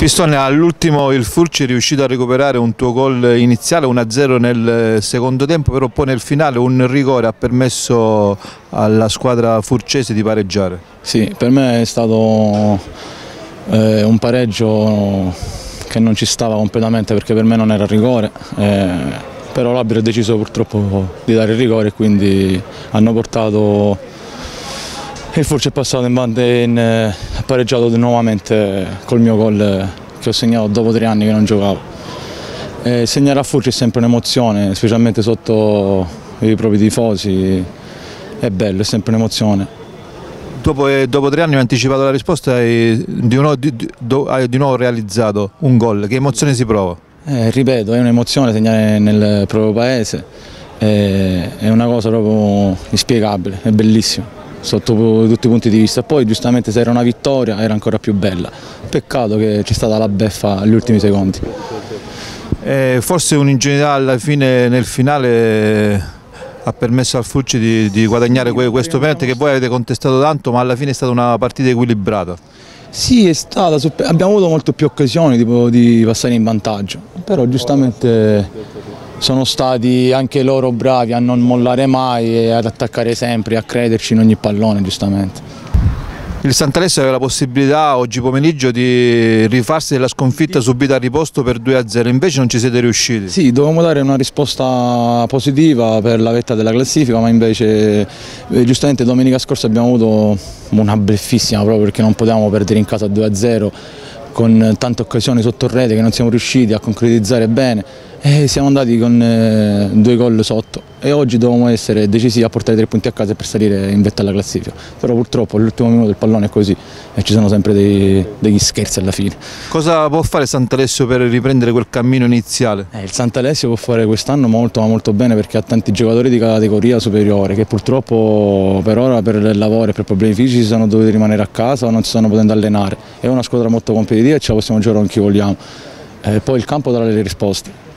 Pistone, all'ultimo il Furci è riuscito a recuperare un tuo gol iniziale 1-0 nel secondo tempo, però poi nel finale un rigore ha permesso alla squadra furcese di pareggiare. Sì, per me è stato un pareggio che non ci stava completamente, perché per me non era rigore, però l'arbitro ha deciso purtroppo di dare il rigore e quindi hanno portato il Furci, è passato ha pareggiato nuovamente col mio gol che ho segnato dopo 3 anni che non giocavo. Segnare a Furci è sempre un'emozione, specialmente sotto i propri tifosi, è bello, è sempre un'emozione. Dopo 3 anni ho anticipato la risposta e hai di nuovo realizzato un gol. Che emozione si prova? Ripeto, è un'emozione segnare nel proprio paese, è una cosa proprio inspiegabile, è bellissimo sotto tutti i punti di vista. Poi giustamente se era una vittoria era ancora più bella. Peccato che c'è stata la beffa agli ultimi secondi. Forse un'ingenuità alla fine, nel finale, ha permesso al Furci di guadagnare questo penalty che voi avete contestato tanto, ma alla fine è stata una partita equilibrata. Sì, abbiamo avuto molte più occasioni di passare in vantaggio, però giustamente sono stati anche loro bravi a non mollare mai e ad attaccare sempre, a crederci in ogni pallone, giustamente. Il Sant'Alessio aveva la possibilità oggi pomeriggio di rifarsi della sconfitta subita a riposto per 2-0, invece non ci siete riusciti. Sì, dovevamo dare una risposta positiva per la vetta della classifica, ma invece giustamente domenica scorsa abbiamo avuto una bleffissima, proprio perché non potevamo perdere in casa 2-0 con tante occasioni sotto rete che non siamo riusciti a concretizzare bene e siamo andati con 2 gol sotto e oggi dovevamo essere decisivi a portare 3 punti a casa per salire in vetta alla classifica, però purtroppo all'ultimo minuto il pallone è così e ci sono sempre degli scherzi alla fine. Cosa può fare Sant'Alessio per riprendere quel cammino iniziale? Il Sant'Alessio può fare quest'anno molto bene, perché ha tanti giocatori di categoria superiore che purtroppo per ora per il lavoro e per problemi fisici sono dovuti rimanere a casa o non si stanno potendo allenare. È una squadra molto competitiva e ce la possiamo giocare con chi vogliamo, poi il campo darà le risposte.